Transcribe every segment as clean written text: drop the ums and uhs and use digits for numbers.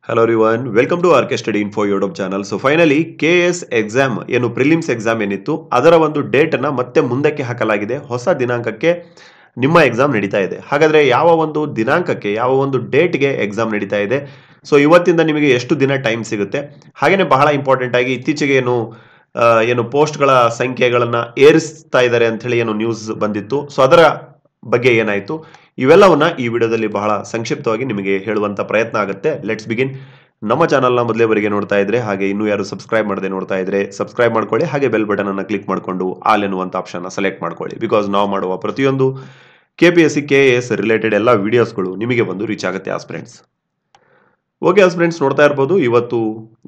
Hello everyone, welcome to RK Study Info YouTube channel. So finally KS exam ಏನು prelims exam ಏನಿತ್ತು ಅದರ ಒಂದು date ಅನ್ನ ಮತ್ತೆ ಮುಂದಕ್ಕೆ ಹಾಕಲಾಗಿದೆ. ಹೊಸ ದಿನಾಂಕಕ್ಕೆ ನಿಮ್ಮ ಎಕ್ಸಾಮ್ ನಡೀತಾ ಇದೆ. ಹಾಗಾದ್ರೆ ಯಾವ ಒಂದು ದಿನಾಂಕಕ್ಕೆ ಯಾವ ಒಂದು ಡೇಟ್ಗೆ ಎಕ್ಸಾಮ್ ನಡೀತಾ ಇದೆ, ಸೊ ಇವತ್ತಿಂದ ನಿಮಗೆ ಎಷ್ಟು ದಿನ ಟೈಮ್ ಸಿಗುತ್ತೆ, ಹಾಗೇನೆ ಬಹಳ ಇಂಪಾರ್ಟೆಂಟ್ ಆಗಿ ಇತ್ತೀಚೆಗೆ ಏನು ಪೋಸ್ಟ್ಗಳ ಸಂಖ್ಯೆಗಳನ್ನ ಏರಿಸ್ತಾ ಇದ್ದಾರೆ ಅಂತ ಹೇಳಿ ಏನು ನ್ಯೂಸ್ ಬಂದಿತ್ತು. ಸೊ ಅದರ ಬಗ್ಗೆ ಏನಾಯಿತು ಇವೆಲ್ಲವನ್ನ ಈ ವಿಡಿಯೋದಲ್ಲಿ ಬಹಳ ಸಂಕ್ಷಿಪ್ತವಾಗಿ ನಿಮಗೆ ಹೇಳುವಂತ ಪ್ರಯತ್ನ ಆಗುತ್ತೆ. Let's begin. ನಮ್ಮ ಚಾನಲ್ನ ಮೊದಲೇವರೆಗೆ ನೋಡ್ತಾ ಇದ್ರೆ ಹಾಗೆ ಇನ್ನೂ ಯಾರು ಸಬ್ಸ್ಕ್ರೈಬ್ ಮಾಡದೆ ನೋಡ್ತಾ ಇದ್ರೆ ಸಬ್ಸ್ಕ್ರೈಬ್ ಮಾಡ್ಕೊಳ್ಳಿ, ಹಾಗೆ ಬೆಲ್ ಬಟನ್ ಅನ್ನು ಕ್ಲಿಕ್ ಮಾಡಿಕೊಂಡು ಆಲ್ ಎನ್ನುವಂತ ಆಪ್ಷನ್ ಸೆಲೆಕ್ಟ್ ಮಾಡ್ಕೊಳ್ಳಿ. ಬಿಕಾಸ್ ನಾವು ಮಾಡುವ ಪ್ರತಿಯೊಂದು KPSC KS ರಿಲೇಟೆಡ್ ಎಲ್ಲ ವಿಡಿಯೋಸ್ಗಳು ನಿಮಗೆ ಬಂದು ರೀಚ್ ಆಗುತ್ತೆ ಆಸ್ಪಿರೆಂಟ್ಸ್. ಓಕೆ ಆಸ್ಪಿರೆಂಟ್ಸ್, ನೋಡ್ತಾ ಇರ್ಬೋದು ಇವತ್ತು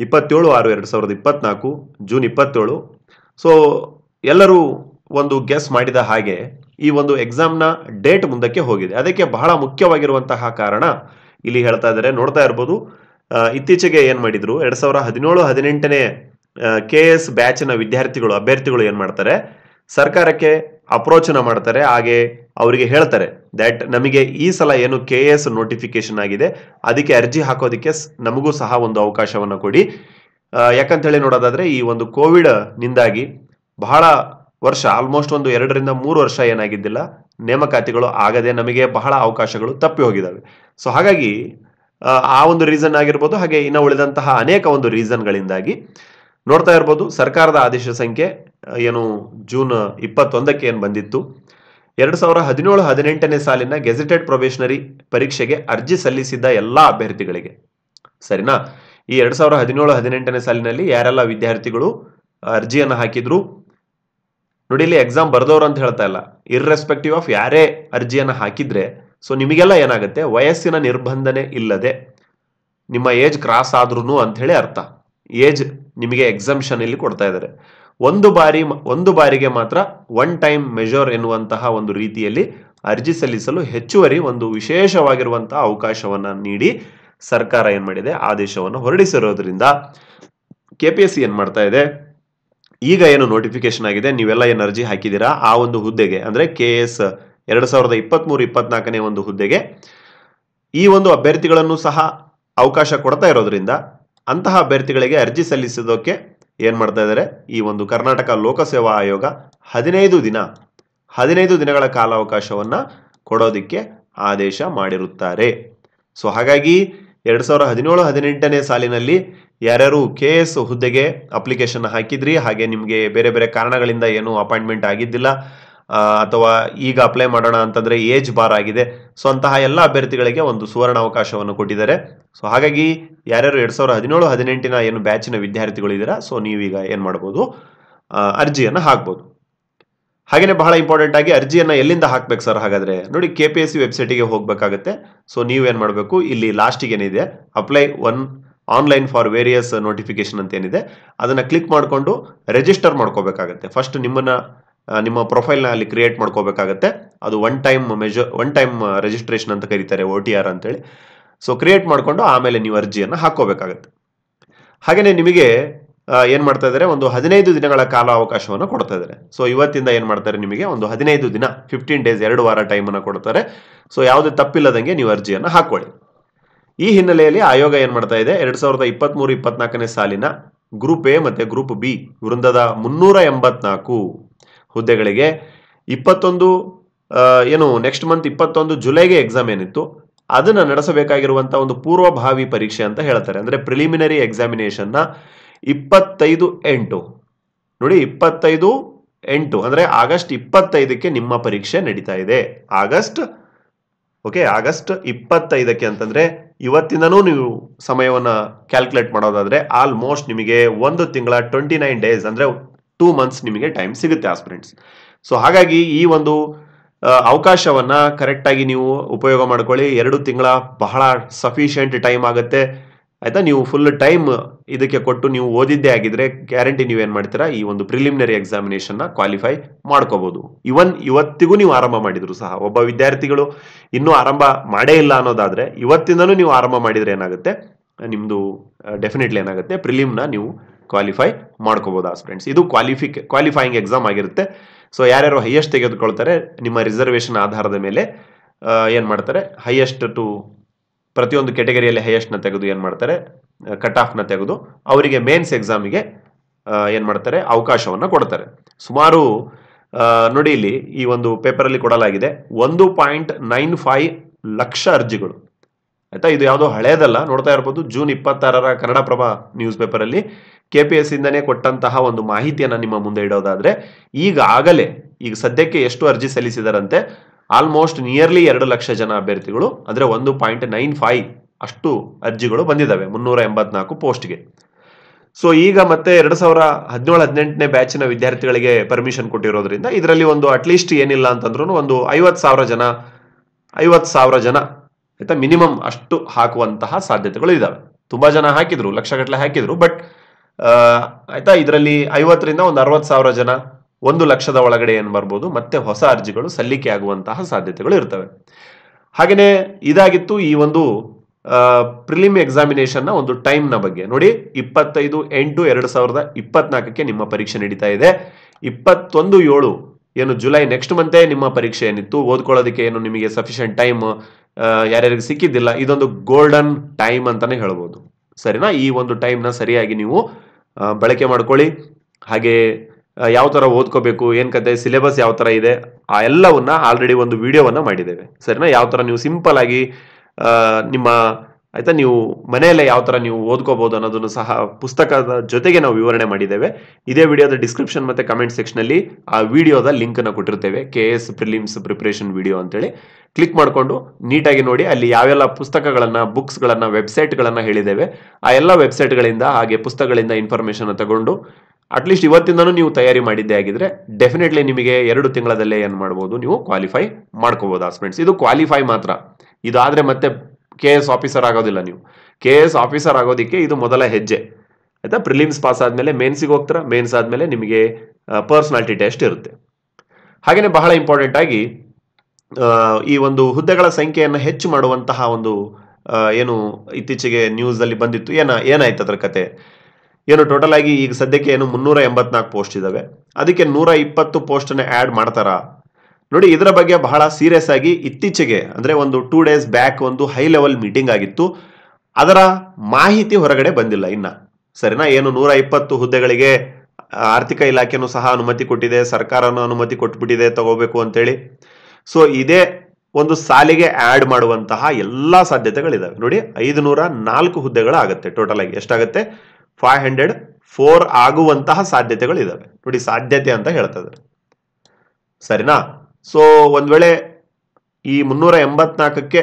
27/6/2024 ಜೂನ್ 27. ಸೊ ಎಲ್ಲರೂ ಒಂದು ಗೆಸ್ ಮಾಡಿದ ಹಾಗೆ ಈ ಒಂದು ಎಕ್ಸಾಮ್ನ ಡೇಟ್ ಮುಂದಕ್ಕೆ ಹೋಗಿದೆ. ಅದಕ್ಕೆ ಬಹಳ ಮುಖ್ಯವಾಗಿರುವಂತಹ ಕಾರಣ ಇಲ್ಲಿ ಹೇಳ್ತಾ ಇದ್ದಾರೆ. ನೋಡ್ತಾ ಇರ್ಬೋದು, ಇತ್ತೀಚೆಗೆ ಏನ್ ಮಾಡಿದ್ರು 2017-18ನೇ KS ಬ್ಯಾಚ್ನ ಅಭ್ಯರ್ಥಿಗಳು ಏನ್ ಮಾಡ್ತಾರೆ, ಸರ್ಕಾರಕ್ಕೆ ಅಪ್ರೋಚನ ಮಾಡ್ತಾರೆ. ಹಾಗೆ ಅವರಿಗೆ ಹೇಳ್ತಾರೆ ದಟ್ ನಮಗೆ ಈ ಸಲ ಏನು KS ನೋಟಿಫಿಕೇಶನ್ ಆಗಿದೆ ಅದಕ್ಕೆ ಅರ್ಜಿ ಹಾಕೋದಕ್ಕೆ ನಮಗೂ ಸಹ ಒಂದು ಅವಕಾಶವನ್ನ ಕೊಡಿ. ಯಾಕಂತ ಹೇಳಿ ನೋಡೋದಾದ್ರೆ ಈ ಒಂದು ಕೋವಿಡ್ ನಿಂದಾಗಿ ಬಹಳ ವರ್ಷ, ಆಲ್ಮೋಸ್ಟ್ ಒಂದು 2ರಿಂದ 3 ವರ್ಷ ಏನಾಗಿದ್ದಿಲ್ಲ, ನೇಮಕಾತಿಗಳು ಆಗದೆ ನಮಗೆ ಬಹಳ ಅವಕಾಶಗಳು ತಪ್ಪಿ ಹೋಗಿದ್ದಾವೆ. ಸೊ ಹಾಗಾಗಿ ಆ ಒಂದು ರೀಸನ್ ಆಗಿರ್ಬೋದು, ಹಾಗೆ ಇನ್ನು ಉಳಿದಂತಹ ಅನೇಕ ಒಂದು ರೀಸನ್ಗಳಿಂದಾಗಿ ನೋಡ್ತಾ ಇರ್ಬೋದು ಸರ್ಕಾರದ ಆದೇಶ ಸಂಖ್ಯೆ ಏನು ಜೂನ್ 21ಕ್ಕೆ ಏನು ಬಂದಿತ್ತು, 2017-18ನೇ ಸಾಲಿನ ಗೆಜೆಟೆಡ್ ಪ್ರೊಬೇಷನರಿ ಪರೀಕ್ಷೆಗೆ ಅರ್ಜಿ ಸಲ್ಲಿಸಿದ್ದ ಎಲ್ಲಾ ಅಭ್ಯರ್ಥಿಗಳಿಗೆ, ಸರಿನಾ, ಈ 2017-18ನೇ ಸಾಲಿನಲ್ಲಿ ಯಾರೆಲ್ಲ ವಿದ್ಯಾರ್ಥಿಗಳು ಅರ್ಜಿಯನ್ನು ಹಾಕಿದ್ರು ನೋಡಿ, ಇಲ್ಲಿ ಎಕ್ಸಾಮ್ ಬರ್ದವ್ರು ಅಂತ ಹೇಳ್ತಾ ಇಲ್ಲ, ಇರ್ರೆಸ್ಪೆಕ್ಟಿವ್ ಆಫ್ ಯಾರೇ ಅರ್ಜಿಯನ್ನು ಹಾಕಿದ್ರೆ ಸೊ ನಿಮಗೆಲ್ಲ ಏನಾಗುತ್ತೆ, ವಯಸ್ಸಿನ ನಿರ್ಬಂಧನೆ ಇಲ್ಲದೆ ನಿಮ್ಮ ಏಜ್ ಕ್ರಾಸ್ ಆದ್ರೂ ಅಂತ ಹೇಳಿ ಅರ್ಥ. ಏಜ್ ನಿಮಗೆ ಎಕ್ಸಾಮ್ಷನ್ ಇಲ್ಲಿ ಕೊಡ್ತಾ ಇದ್ದಾರೆ. ಒಂದು ಬಾರಿಗೆ ಮಾತ್ರ ಒನ್ ಟೈಮ್ ಮೆಜರ್ ಎನ್ನುವಂತಹ ಒಂದು ರೀತಿಯಲ್ಲಿ ಅರ್ಜಿ ಸಲ್ಲಿಸಲು ಹೆಚ್ಚುವರಿ ಒಂದು ವಿಶೇಷವಾಗಿರುವಂತಹ ಅವಕಾಶವನ್ನ ನೀಡಿ ಸರ್ಕಾರ ಏನ್ ಮಾಡಿದೆ, ಆದೇಶವನ್ನು ಹೊರಡಿಸಿರೋದ್ರಿಂದ KPSC ಏನ್ ಮಾಡ್ತಾ ಇದೆ, ಈಗ ಏನು ನೋಟಿಫಿಕೇಶನ್ ಆಗಿದೆ, ನೀವೆಲ್ಲ ಏನು ಅರ್ಜಿ ಹಾಕಿದ್ದೀರಾ ಆ ಒಂದು ಹುದ್ದೆಗೆ, ಅಂದ್ರೆ KS 2023-24ನೇ ಒಂದು ಹುದ್ದೆಗೆ ಈ ಒಂದು ಅಭ್ಯರ್ಥಿಗಳನ್ನು ಸಹ ಅವಕಾಶ ಕೊಡ್ತಾ ಇರೋದ್ರಿಂದ ಅಂತಹ ಅಭ್ಯರ್ಥಿಗಳಿಗೆ ಅರ್ಜಿ ಸಲ್ಲಿಸೋದಕ್ಕೆ ಏನ್ ಮಾಡ್ತಾ ಇದ್ದಾರೆ, ಈ ಒಂದು ಕರ್ನಾಟಕ ಲೋಕಸೇವಾ ಆಯೋಗ 15 ದಿನಗಳ ಕಾಲಾವಕಾಶವನ್ನ ಕೊಡೋದಿಕ್ಕೆ ಆದೇಶ ಮಾಡಿರುತ್ತಾರೆ. ಸೊ ಹಾಗಾಗಿ 2017-18ನೇ ಸಾಲಿನಲ್ಲಿ ಯಾರ್ಯಾರು KS ಹುದ್ದೆಗೆ ಅಪ್ಲಿಕೇಶನ್ ಹಾಕಿದ್ರಿ, ಹಾಗೆ ನಿಮಗೆ ಬೇರೆ ಬೇರೆ ಕಾರಣಗಳಿಂದ ಏನು ಅಪಾಯಿಂಟ್ಮೆಂಟ್ ಆಗಿದ್ದಿಲ್ಲ, ಅಥವಾ ಈಗ ಅಪ್ಲೈ ಮಾಡೋಣ ಅಂತಂದ್ರೆ ಏಜ್ ಬಾರ್ ಆಗಿದೆ, ಸೊ ಅಂತಹ ಎಲ್ಲ ಅಭ್ಯರ್ಥಿಗಳಿಗೆ ಒಂದು ಸುವರ್ಣ ಅವಕಾಶವನ್ನು ಕೊಟ್ಟಿದ್ದಾರೆ. ಸೊ ಹಾಗಾಗಿ ಯಾರ್ಯಾರು 2017-18ನ ಏನು ಬ್ಯಾಚಿನ ವಿದ್ಯಾರ್ಥಿಗಳು ಇದ್ದೀರಾ, ಸೊ ನೀವೀಗ ಏನ್ ಮಾಡ್ಬೋದು, ಅರ್ಜಿಯನ್ನು ಹಾಕ್ಬೋದು. ಹಾಗೇನೆ ಬಹಳ ಇಂಪಾರ್ಟೆಂಟ್ ಆಗಿ ಅರ್ಜಿಯನ್ನ ಎಲ್ಲಿಂದ ಹಾಕ್ಬೇಕು ಸರ್, ಹಾಗಾದ್ರೆ ನೋಡಿ KPSC ವೆಬ್ಸೈಟಿಗೆ ಹೋಗ್ಬೇಕಾಗತ್ತೆ. ಸೊ ನೀವೇನ್ ಮಾಡ್ಬೇಕು, ಇಲ್ಲಿ ಲಾಸ್ಟಿಗೆ ಏನಿದೆ apply on online for various notification ಅಂತ ಏನಿದೆ ಅದನ್ನ ಕ್ಲಿಕ್ ಮಾಡಿಕೊಂಡು ರಿಜಿಸ್ಟರ್ ಮಾಡ್ಕೋಬೇಕಾಗತ್ತೆ. ಫಸ್ಟ್ ನಿಮ್ಮ ಪ್ರೊಫೈಲ್ನ ಅಲ್ಲಿ ಕ್ರಿಯೇಟ್ ಮಾಡ್ಕೋಬೇಕಾಗತ್ತೆ. ಅದು ಒನ್ ಟೈಮ್ ರಿಜಿಸ್ಟ್ರೇಷನ್ ಅಂತ ಕರೀತಾರೆ, OTR ಅಂತೇಳಿ. ಸೊ ಕ್ರಿಯೇಟ್ ಮಾಡ್ಕೊಂಡು ಆಮೇಲೆ ನೀವು ಅರ್ಜಿಯನ್ನು ಹಾಕೋಬೇಕಾಗತ್ತೆ. ಹಾಗೇನೆ ನಿಮಗೆ ಏನ್ ಮಾಡ್ತಾ ಇದ್ದಾರೆ, ಒಂದು 15 ದಿನಗಳ ಕಾಲ ಅವಕಾಶವನ್ನು ಕೊಡ್ತಾ ಇದ್ದಾರೆ. ಸೊ ಇವತ್ತಿಂದ ಏನ್ ಮಾಡ್ತಾರೆ, ನಿಮಗೆ ಒಂದು 15 ದಿನ 15 ಡೇಸ್ 2 ವಾರ ಟೈಮ್ ಅನ್ನು ಕೊಡ್ತಾರೆ. ಸೊ ಯಾವುದೇ ತಪ್ಪಿಲ್ಲದಂಗೆ ನೀವು ಅರ್ಜಿಯನ್ನು ಹಾಕೊಳ್ಳಿ. ಈ ಹಿನ್ನೆಲೆಯಲ್ಲಿ ಆಯೋಗ ಏನ್ ಮಾಡ್ತಾ ಇದೆ, 2023-24ನೇ ಸಾಲಿನ ಗ್ರೂಪ್ A ಮತ್ತೆ ಗ್ರೂಪ್ B ವೃಂದದ 384 ಹುದ್ದೆಗಳಿಗೆ 21 ನೆಕ್ಸ್ಟ್ ಮಂತ್ 21 ಜುಲೈಗೆ ಎಕ್ಸಾಮ್ ಏನಿತ್ತು ಅದನ್ನ ನಡೆಸಬೇಕಾಗಿರುವಂತಹ ಒಂದು ಪೂರ್ವಭಾವಿ ಪರೀಕ್ಷೆ ಅಂತ ಹೇಳ್ತಾರೆ. ಅಂದ್ರೆ ಪ್ರಿಲಿಮಿನರಿ ಎಕ್ಸಾಮಿನೇಷನ್ ನ 25/8 ನೋಡಿ, 25/8 ಅಂದ್ರೆ ಆಗಸ್ಟ್ 25ಕ್ಕೆ ನಿಮ್ಮ ಪರೀಕ್ಷೆ ನಡೀತಾ ಇದೆ. ಆಗಸ್ಟ್ 25ಕ್ಕೆ ಅಂತಂದ್ರೆ ಇವತ್ತಿಂದನೂ ನೀವು ಸಮಯವನ್ನ ಕ್ಯಾಲ್ಕುಲೇಟ್ ಮಾಡೋದಾದ್ರೆ ಆಲ್ಮೋಸ್ಟ್ ನಿಮಗೆ 1 ತಿಂಗಳ 29 ಡೇಸ್ ಅಂದ್ರೆ 2 ಮಂತ್ಸ್ ನಿಮಗೆ ಟೈಮ್ ಸಿಗುತ್ತೆ ಆಸ್ಪಿರೆಂಟ್ಸ್. ಸೊ ಹಾಗಾಗಿ ಈ ಒಂದು ಅವಕಾಶವನ್ನ ಕರೆಕ್ಟ್ ಆಗಿ ನೀವು ಉಪಯೋಗ ಮಾಡ್ಕೊಳ್ಳಿ. 2 ತಿಂಗಳ ಬಹಳ ಸಫಿಶಿಯಂಟ್ ಟೈಮ್ ಆಗುತ್ತೆ, ಆಯ್ತಾ. ನೀವು ಫುಲ್ ಟೈಮ್ ಇದಕ್ಕೆ ಕೊಟ್ಟು ನೀವು ಓದಿದ್ದೇ ಆಗಿದ್ರೆ ಗ್ಯಾರಂಟಿ ನೀವೇನ್ ಮಾಡ್ತೀರಾ, ಈ ಒಂದು ಪ್ರಿಲಿಮಿನರಿ ಎಕ್ಸಾಮಿನೇಷನ್ ನ ಕ್ವಾಲಿಫೈ ಮಾಡ್ಕೋಬಹುದು. ಇವತ್ತಿಗೂ ನೀವು ಆರಂಭ ಮಾಡಿದ್ರು ಸಹ, ಒಬ್ಬ ವಿದ್ಯಾರ್ಥಿಗಳು ಇನ್ನೂ ಆರಂಭ ಮಾಡೇ ಇಲ್ಲ ಅನ್ನೋದಾದ್ರೆ ಇವತ್ತಿಂದನೂ ನೀವು ಆರಂಭ ಮಾಡಿದ್ರೆ ಏನಾಗುತ್ತೆ, ನಿಮ್ದು ಡೆಫಿನೆಟ್ಲಿ ಏನಾಗುತ್ತೆ, ಪ್ರಿಲಿಮ್ನ ನೀವು ಕ್ವಾಲಿಫೈ ಮಾಡ್ಕೋಬಹುದು ಆಸ್ಪಿರೆಂಟ್ಸ್. ಇದು ಕ್ವಾಲಿಫೈಯಿಂಗ್ ಎಕ್ಸಾಮ್ ಆಗಿರುತ್ತೆ. ಸೊ ಯಾರ್ಯಾರು ಹೈಯೆಸ್ಟ್ ತೆಗೆದುಕೊಳ್ತಾರೆ ನಿಮ್ಮ ರಿಸರ್ವೇಶನ್ ಆಧಾರದ ಮೇಲೆ ಏನ್ ಮಾಡ್ತಾರೆ, ಹೈಯೆಸ್ಟ್ ಟು ಪ್ರತಿಯೊಂದು ಕೆಟಗರಿಯಲ್ಲಿ ಹೈಯೆಸ್ಟ್ ನ ತೆಗೆದು ಏನ್ ಮಾಡ್ತಾರೆ, ಕಟ್ ಆಫ್ ನ ತೆಗೆದು ಅವರಿಗೆ ಮೇನ್ಸ್ ಎಕ್ಸಾಮಿಗೆ ಏನ್ ಮಾಡ್ತಾರೆ, ಅವಕಾಶವನ್ನ ಕೊಡ್ತಾರೆ. ಸುಮಾರು ನೋಡಿ ಇಲ್ಲಿ ಈ ಒಂದು ಪೇಪರ್ ಅಲ್ಲಿ ಕೊಡಲಾಗಿದೆ 1.95 ಲಕ್ಷ ಅರ್ಜಿಗಳು. ಆಯ್ತಾ, ಇದು ಯಾವುದೋ ಹಳೇದಲ್ಲ, ನೋಡ್ತಾ ಇರಬಹುದು. ಜೂನ್ 26ರ ಕನ್ನಡಪ್ರಭ ನ್ಯೂಸ್ ಪೇಪರ್ ಅಲ್ಲಿ KPS ಇಂದನೇ ಕೊಟ್ಟಂತಹ ಒಂದು ಮಾಹಿತಿಯನ್ನ ನಿಮ್ಮ ಮುಂದೆ ಇಡೋದಾದ್ರೆ, ಈಗ ಸದ್ಯಕ್ಕೆ ಎಷ್ಟು ಅರ್ಜಿ ಸಲ್ಲಿಸಿದಾರಂತೆ, ಆಲ್ಮೋಸ್ಟ್ ನಿಯರ್ಲಿ 2 ಲಕ್ಷ ಜನ ಅಭ್ಯರ್ಥಿಗಳು, ಅಂದ್ರೆ 1.95 ಅಷ್ಟು ಅರ್ಜಿಗಳು ಬಂದಿದ್ದಾವೆ 384 ಪೋಸ್ಟ್ಗೆ. ಸೊ ಈಗ ಮತ್ತೆ 2017-18ನೇ ಬ್ಯಾಚಿನ ವಿದ್ಯಾರ್ಥಿಗಳಿಗೆ ಪರ್ಮಿಷನ್ ಕೊಟ್ಟಿರೋದ್ರಿಂದ ಇದರಲ್ಲಿ ಒಂದು ಅಟ್ಲೀಸ್ಟ್ ಏನಿಲ್ಲ ಅಂತಂದ್ರೂ ಒಂದು 50,000 ಜನ ಆಯ್ತಾ ಮಿನಿಮಮ್ ಅಷ್ಟು ಹಾಕುವಂತಹ ಸಾಧ್ಯತೆಗಳು ಇದಾವೆ. ತುಂಬಾ ಜನ ಹಾಕಿದ್ರು, ಲಕ್ಷಗಟ್ಟಲೆ ಹಾಕಿದ್ರು, ಬಟ್ ಆಯ್ತಾ ಇದರಲ್ಲಿ 50ರಿಂದ ಒಂದು 60,000 ಜನ 1 ಲಕ್ಷದ ಒಳಗಡೆ ಏನ್ ಬರ್ಬೋದು, ಮತ್ತೆ ಹೊಸ ಅರ್ಜಿಗಳು ಸಲ್ಲಿಕೆ ಆಗುವಂತಹ ಸಾಧ್ಯತೆಗಳು ಇರ್ತವೆ. ಹಾಗೇನೆ ಇದಾಗಿತ್ತು ಈ ಒಂದು ಪ್ರಿಲಿಮ್ ಎಕ್ಸಾಮಿನೇಷನ್ ನ ಒಂದು ಟೈಮ್ ನ ಬಗ್ಗೆ. ನೋಡಿ 25/8/2024ಕ್ಕೆ ನಿಮ್ಮ ಪರೀಕ್ಷೆ ನಡೀತಾ ಇದೆ. 21/7 ಏನು ಜುಲೈ ನೆಕ್ಸ್ಟ್ ಮಂತೇ ನಿಮ್ಮ ಪರೀಕ್ಷೆ ಏನಿತ್ತು, ಓದ್ಕೊಳ್ಳೋದಕ್ಕೆ ಏನು ನಿಮಗೆ ಸಫಿಷಿಯಂಟ್ ಟೈಮ್ ಯಾರ್ಯಾರಿಗೆ ಸಿಕ್ಕಿದ್ದಿಲ್ಲ, ಇದೊಂದು ಗೋಲ್ಡನ್ ಟೈಮ್ ಅಂತಾನೆ ಹೇಳ್ಬೋದು. ಸರಿನಾ? ಈ ಒಂದು ಟೈಮ್ ನ ಸರಿಯಾಗಿ ನೀವು ಬಳಕೆ ಮಾಡ್ಕೊಳ್ಳಿ. ಹಾಗೆ ಯಾವ ತರ ಓದ್ಕೋಬೇಕು, ಏನ್ ಕತೆ, ಸಿಲೆಬಸ್ ಯಾವ ತರ ಇದೆ, ಆ ಎಲ್ಲವನ್ನ ಆಲ್ರೆಡಿ ಒಂದು ವಿಡಿಯೋವನ್ನ ಮಾಡಿದ್ದೇವೆ. ಸರಿನಾ? ಯಾವ ತರ ನೀವು ಸಿಂಪಲ್ ಆಗಿ ನಿಮ್ಮ ಆಯ್ತಾ ನೀವು ಮನೆಯಲ್ಲೇ ಯಾವ ತರ ನೀವು ಓದ್ಕೋಬಹುದು ಅನ್ನೋದನ್ನು ಸಹ ಪುಸ್ತಕದ ಜೊತೆಗೆ ನಾವು ವಿವರಣೆ ಮಾಡಿದ್ದೇವೆ. ಇದೇ ವಿಡಿಯೋದ ಡಿಸ್ಕ್ರಿಪ್ಷನ್ ಮತ್ತೆ ಕಮೆಂಟ್ ಸೆಕ್ಷನ್ ಅಲ್ಲಿ ಆ ವಿಡಿಯೋದ ಲಿಂಕ್ ಅನ್ನು ಕೊಟ್ಟಿರ್ತೇವೆ, KS ಪ್ರಿಲಿಮ್ಸ್ ಪ್ರಿಪರೇಷನ್ ವಿಡಿಯೋ ಅಂತೇಳಿ. ಕ್ಲಿಕ್ ಮಾಡ್ಕೊಂಡು ನೀಟಾಗಿ ನೋಡಿ, ಅಲ್ಲಿ ಯಾವೆಲ್ಲ ಪುಸ್ತಕಗಳನ್ನ, ಬುಕ್ಸ್ ಗಳನ್ನ, ವೆಬ್ಸೈಟ್ ಗಳನ್ನ ಹೇಳಿದ್ದೇವೆ, ಆ ಎಲ್ಲ ವೆಬ್ಸೈಟ್ ಗಳಿಂದ ಹಾಗೆ ಪುಸ್ತಕಗಳಿಂದ ಇನ್ಫಾರ್ಮೇಶನ್ ತಗೊಂಡು ಅಟ್ಲೀಸ್ಟ್ ಇವತ್ತಿಂದನೂ ನೀವು ತಯಾರಿ ಮಾಡಿದ್ದೆ ಆಗಿದ್ರೆ ಡೆಫಿನೆಟ್ಲಿ ನಿಮಗೆ 2 ತಿಂಗಳಲ್ಲೇ ಏನ್ ಮಾಡಬಹುದು, ನೀವು ಕ್ವಾಲಿಫೈ ಮಾಡ್ಕೋಬಹುದು ಸ್ಟೂಡೆಂಟ್ಸ್. ಇದು ಕ್ವಾಲಿಫೈ ಮಾತ್ರ, ಇದಾದ್ರೆ ಮತ್ತೆ KS ಆಫೀಸರ್ ಆಗೋದಿಲ್ಲ. ನೀವು KS ಆಫೀಸರ್ ಆಗೋದಿಕ್ಕೆ ಇದು ಮೊದಲ ಹೆಜ್ಜೆ. ಆಯ್ತಾ, ಪ್ರಿಲಿಮ್ಸ್ ಪಾಸ್ ಆದ್ಮೇಲೆ ಮೇನ್ಸಿಗೆ ಹೋಗ್ತೀರಾ, ಮೇನ್ಸ್ ಆದ್ಮೇಲೆ ನಿಮಗೆ ಪರ್ಸನಾಲಿಟಿ ಟೆಸ್ಟ್ ಇರುತ್ತೆ. ಹಾಗೇನೆ ಬಹಳ ಇಂಪಾರ್ಟೆಂಟ್ ಆಗಿ ಈ ಒಂದು ಹುದ್ದೆಗಳ ಸಂಖ್ಯೆಯನ್ನು ಹೆಚ್ಚು ಮಾಡುವಂತಹ ಒಂದು ಏನು ಇತ್ತೀಚೆಗೆ ನ್ಯೂಸ್ ಅಲ್ಲಿ ಬಂದಿತ್ತು, ಏನಾಯ್ತು ಅದರ ಕತೆ ಏನು, ಟೋಟಲ್ ಆಗಿ ಈಗ ಸದ್ಯಕ್ಕೆ ಏನು 384 ಪೋಸ್ಟ್ ಇದಾವೆ, ಅದಕ್ಕೆ 120 ಪೋಸ್ಟ್ ಅನ್ನ ಆಡ್ ಮಾಡ್ತಾರಾ? ನೋಡಿ, ಇದರ ಬಗ್ಗೆ ಬಹಳ ಸೀರಿಯಸ್ ಆಗಿ ಇತ್ತೀಚೆಗೆ ಅಂದ್ರೆ ಒಂದು 2 days ಬ್ಯಾಕ್ ಒಂದು ಹೈ ಲೆವೆಲ್ ಮೀಟಿಂಗ್ ಆಗಿತ್ತು. ಅದರ ಮಾಹಿತಿ ಹೊರಗಡೆ ಬಂದಿಲ್ಲ ಇನ್ನ. ಸರಿನಾ? ಏನು 120 ಹುದ್ದೆಗಳಿಗೆ ಆರ್ಥಿಕ ಇಲಾಖೆನೂ ಸಹ ಅನುಮತಿ ಕೊಟ್ಟಿದೆ, ಸರ್ಕಾರನೂ ಅನುಮತಿ ಕೊಟ್ಬಿಟ್ಟಿದೆ ತಗೋಬೇಕು ಅಂತೇಳಿ. ಸೊ ಇದೇ ಒಂದು ಸಾಲಿಗೆ ಆಡ್ ಮಾಡುವಂತಹ ಎಲ್ಲಾ ಸಾಧ್ಯತೆಗಳಿದಾವೆ. ನೋಡಿ 504 ಹುದ್ದೆಗಳು ಆಗುತ್ತೆ. ಟೋಟಲ್ ಆಗಿ ಎಷ್ಟಾಗುತ್ತೆ? 504 ಆಗುವಂತಹ ಸಾಧ್ಯತೆಗಳು ಇದಾವೆ. ನೋಡಿ, ಸಾಧ್ಯತೆ ಅಂತ ಹೇಳ್ತದೆ. ಸರಿನಾ? ಸೊ ಒಂದ್ ವೇಳೆ ಈ 384ಕ್ಕೆ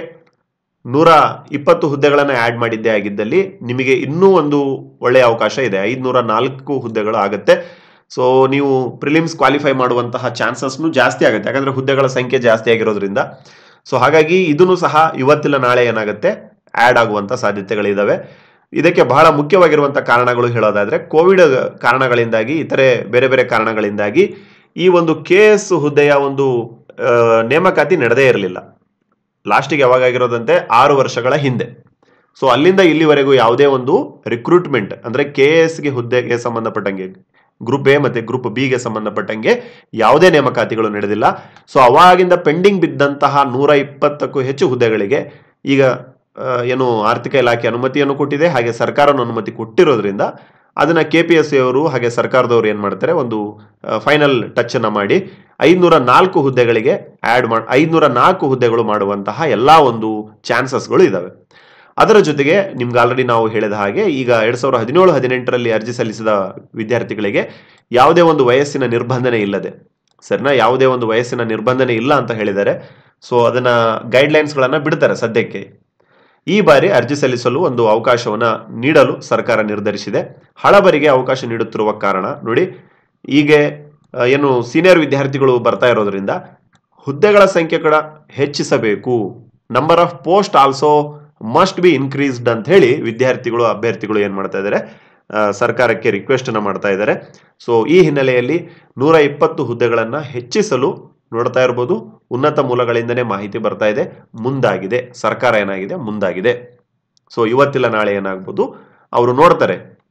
120 ಹುದ್ದೆಗಳನ್ನ ಆಡ್ ಮಾಡಿದ್ದೇ ಆಗಿದ್ದಲ್ಲಿ ನಿಮಗೆ ಇನ್ನೂ ಒಂದು ಒಳ್ಳೆಯ ಅವಕಾಶ ಇದೆ, 504 ಹುದ್ದೆಗಳು ಆಗುತ್ತೆ. ಸೊ ನೀವು ಪ್ರಿಲಿಮ್ಸ್ ಕ್ವಾಲಿಫೈ ಮಾಡುವಂತಹ ಚಾನ್ಸಸ್ನು ಜಾಸ್ತಿ ಆಗುತ್ತೆ, ಯಾಕಂದ್ರೆ ಹುದ್ದೆಗಳ ಸಂಖ್ಯೆ ಜಾಸ್ತಿ ಆಗಿರೋದ್ರಿಂದ. ಸೊ ಹಾಗಾಗಿ ಇದನ್ನು ಸಹ ಇವತ್ತಿಲ್ಲ ನಾಳೆ ಏನಾಗುತ್ತೆ, ಆಡ್ ಆಗುವಂತ ಸಾಧ್ಯತೆಗಳಿದಾವೆ. ಇದಕ್ಕೆ ಬಹಳ ಮುಖ್ಯವಾಗಿರುವಂತಹ ಕಾರಣಗಳು ಹೇಳೋದಾದ್ರೆ, ಕೋವಿಡ್ ಕಾರಣಗಳಿಂದಾಗಿ, ಇತರೆ ಬೇರೆ ಬೇರೆ ಕಾರಣಗಳಿಂದಾಗಿ ಈ ಒಂದು KS ಹುದ್ದೆಯ ಒಂದು ನೇಮಕಾತಿ ನಡೆದೇ ಇರಲಿಲ್ಲ. ಲಾಸ್ಟಿಗೆ ಯಾವಾಗಾಗಿರೋದಂತೆ 6 ವರ್ಷಗಳ ಹಿಂದೆ. ಸೊ ಅಲ್ಲಿಂದ ಇಲ್ಲಿವರೆಗೂ ಯಾವುದೇ ಒಂದು ರಿಕ್ರೂಟ್ಮೆಂಟ್ ಅಂದ್ರೆ KSಗೆ ಹುದ್ದೆಗೆ ಸಂಬಂಧಪಟ್ಟಂಗೆ ಗ್ರೂಪ್ A ಮತ್ತೆ ಗ್ರೂಪ್ B ಗೆ ಸಂಬಂಧಪಟ್ಟಂಗೆ ಯಾವುದೇ ನೇಮಕಾತಿಗಳು ನಡೆದಿಲ್ಲ. ಸೊ ಅವಾಗಿಂದ ಪೆಂಡಿಂಗ್ ಬಿದ್ದಂತಹ 120ಕ್ಕೂ ಹೆಚ್ಚು ಹುದ್ದೆಗಳಿಗೆ ಈಗ ಏನು ಆರ್ಥಿಕ ಇಲಾಖೆ ಅನುಮತಿಯನ್ನು ಕೊಟ್ಟಿದೆ, ಹಾಗೆ ಸರ್ಕಾರನ ಅನುಮತಿ ಕೊಟ್ಟಿರೋದ್ರಿಂದ ಅದನ್ನ KPSC ಅವರು ಹಾಗೆ ಸರ್ಕಾರದವರು ಏನ್ ಮಾಡ್ತಾರೆ, ಒಂದು ಫೈನಲ್ ಟಚ್ ಅನ್ನ ಮಾಡಿ 504 ಹುದ್ದೆಗಳಿಗೆ ಆಡ್ 504 ಹುದ್ದೆಗಳು ಮಾಡುವಂತಹ ಎಲ್ಲಾ ಒಂದು ಚಾನ್ಸಸ್ಗಳು ಇದಾವೆ. ಅದರ ಜೊತೆಗೆ ನಿಮ್ಗೆ ಆಲ್ರೆಡಿ ನಾವು ಹೇಳಿದ ಹಾಗೆ ಈಗ 2017-18ರಲ್ಲಿ ಅರ್ಜಿ ಸಲ್ಲಿಸಿದ ವಿದ್ಯಾರ್ಥಿಗಳಿಗೆ ಯಾವುದೇ ಒಂದು ವಯಸ್ಸಿನ ನಿರ್ಬಂಧನೆ ಇಲ್ಲದೆ, ಸರಿನಾ, ಯಾವುದೇ ಒಂದು ವಯಸ್ಸಿನ ನಿರ್ಬಂಧನೆ ಇಲ್ಲ ಅಂತ ಹೇಳಿದ್ದಾರೆ. ಸೊ ಅದನ್ನ ಗೈಡ್ಲೈನ್ಸ್ ಗಳನ್ನ ಬಿಡ್ತಾರೆ ಸದ್ಯಕ್ಕೆ. ಈ ಬಾರಿ ಅರ್ಜಿ ಸಲ್ಲಿಸಲು ಒಂದು ಅವಕಾಶವನ್ನ ನೀಡಲು ಸರ್ಕಾರ ನಿರ್ಧರಿಸಿದೆ. ಹಳಬರಿಗೆ ಅವಕಾಶ ನೀಡುತ್ತಿರುವ ಕಾರಣ ನೋಡಿ, ಈಗ ಏನು ಸೀನಿಯರ್ ವಿದ್ಯಾರ್ಥಿಗಳು ಬರ್ತಾ ಇರೋದ್ರಿಂದ ಹುದ್ದೆಗಳ ಸಂಖ್ಯೆ ಕೂಡ ಹೆಚ್ಚಿಸಬೇಕು, number of post also must be increased ಅಂತ ಹೇಳಿ ವಿದ್ಯಾರ್ಥಿಗಳು, ಅಭ್ಯರ್ಥಿಗಳು ಏನ್ ಮಾಡ್ತಾ ಇದ್ದಾರೆ, ಸರ್ಕಾರಕ್ಕೆ ರಿಕ್ವೆಸ್ಟ್ ಅನ್ನ ಮಾಡ್ತಾ ಇದ್ದಾರೆ. ಸೊ ಈ ಹಿನ್ನೆಲೆಯಲ್ಲಿ 120 ಹುದ್ದೆಗಳನ್ನ ಹೆಚ್ಚಿಸಲು ನೋಡ್ತಾ ಇರಬಹುದು, ಉನ್ನತ ಮೂಲಗಳಿಂದನೇ ಮಾಹಿತಿ ಬರ್ತಾ ಇದೆ, ಮುಂದಾಗಿದೆ ಸರ್ಕಾರ, ಏನಾಗಿದೆ ಮುಂದಾಗಿದೆ. ಸೊ ಇವತ್ತಿಲ್ಲ ನಾಳೆ ಏನಾಗ್ಬೋದು, ಅವರು ನೋಡ್ತಾರೆ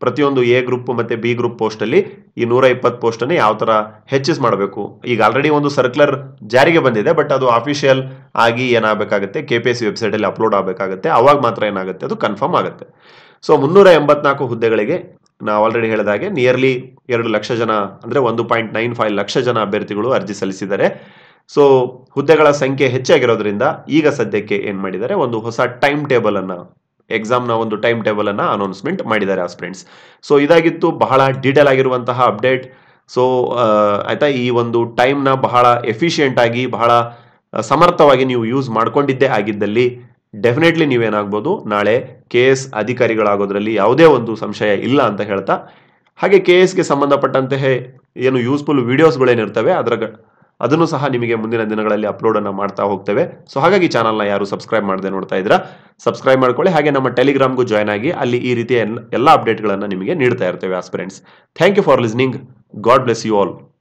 ಪ್ರತಿಯೊಂದು ಎ ಗ್ರೂಪ್ ಮತ್ತೆ ಬಿ ಗ್ರೂಪ್ ಪೋಸ್ಟ್ ಅಲ್ಲಿ ಈ 120 ಪೋಸ್ಟ್ ಅನ್ನು ಯಾವ ತರ ಹೆಚ್ಚಿಸ್ ಮಾಡಬೇಕು. ಈಗ ಆಲ್ರೆಡಿ ಒಂದು ಸರ್ಕ್ಯುಲರ್ ಜಾರಿಗೆ ಬಂದಿದೆ, ಬಟ್ ಅದು ಅಫಿಷಿಯಲ್ ಆಗಿ ಏನಾಗಬೇಕಾಗುತ್ತೆ, KPSC ವೆಬ್ಸೈಟ್ ಅಲ್ಲಿ ಅಪ್ಲೋಡ್ ಆಗಬೇಕಾಗುತ್ತೆ. ಅವಾಗ ಮಾತ್ರ ಏನಾಗುತ್ತೆ, ಅದು ಕನ್ಫರ್ಮ್ ಆಗುತ್ತೆ. ಸೊ 384 ಹುದ್ದೆಗಳಿಗೆ ನಾವು ಆಲ್ರೆಡಿ ಹೇಳಿದಾಗೆ ನಿಯರ್ಲಿ 2 ಲಕ್ಷ ಜನ ಅಂದ್ರೆ 1.95 ಲಕ್ಷ ಜನ ಅಭ್ಯರ್ಥಿಗಳು ಅರ್ಜಿ ಸಲ್ಲಿಸಿದ್ದಾರೆ. ಸೊ ಹುದ್ದೆಗಳ ಸಂಖ್ಯೆ ಹೆಚ್ಚಾಗಿರೋದ್ರಿಂದ ಈಗ ಸದ್ಯಕ್ಕೆ ಏನ್ ಮಾಡಿದ್ದಾರೆ, ಒಂದು ಹೊಸ ಟೈಮ್ ಟೇಬಲ್ ಅನ್ನ, ಎಕ್ಸಾಮ್ ನ ಒಂದು ಟೈಮ್ ಟೇಬಲ್ ಅನ್ನ ಅನೌನ್ಸ್ಮೆಂಟ್ ಮಾಡಿದ್ದಾರೆ ಆಸ್ಪಿರೆಂಟ್ಸ್. ಸೊ ಇದಾಗಿತ್ತು ಬಹಳ ಡೀಟೇಲ್ ಆಗಿರುವಂತಹ ಅಪ್ಡೇಟ್. ಸೊ ಆಯ್ತಾ, ಈ ಒಂದು ಟೈಮ್ ನ ಬಹಳ ಎಫಿಷಿಯಂಟ್ ಆಗಿ ಬಹಳ ಸಮರ್ಥವಾಗಿ ನೀವು ಯೂಸ್ ಮಾಡ್ಕೊಂಡಿದ್ದೇ ಆಗಿದ್ದಲ್ಲಿ ಡೆಫಿನೆಟ್ಲಿ ನೀವೇನಾಗ್ಬೋದು, ನಾಳೆ KS ಅಧಿಕಾರಿಗಳಾಗೋದ್ರಲ್ಲಿ ಯಾವುದೇ ಒಂದು ಸಂಶಯ ಇಲ್ಲ ಅಂತ ಹೇಳ್ತಾ, ಹಾಗೆ KSಗೆ ಸಂಬಂಧಪಟ್ಟಂತೆ ಏನು ಯೂಸ್ಫುಲ್ ವಿಡಿಯೋಸ್ಗಳೇನಿರ್ತವೆ ಅದನ್ನು ಸಹ ನಿಮಗೆ ಮುಂದಿನ ದಿನಗಳಲ್ಲಿ ಅಪ್ಲೋಡ್ ಅನ್ನ ಮಾಡ್ತಾ ಹೋಗ್ತೇವೆ. ಸೊ ಹಾಗಾಗಿ ಚಾನಲ್ನ ಯಾರು ಸಬ್ಸ್ಕ್ರೈಬ್ ಮಾಡದೆ ನೋಡ್ತಾ ಇದ್ದೀರಾ, ಸಬ್ಸ್ಕ್ರೈಬ್ ಮಾಡ್ಕೊಳ್ಳಿ. ಹಾಗೆ ನಮ್ಮ ಟೆಲಿಗ್ರಾಮ್ಗೂ ಜಾಯ್ನ್ ಆಗಿ, ಅಲ್ಲಿ ಈ ರೀತಿಯ ಎಲ್ಲ ಅಪ್ಡೇಟ್ಗಳನ್ನು ನಿಮಗೆ ನೀಡ್ತಾ ಇರ್ತೇವೆ aspirants. Thank you for listening. God bless you all.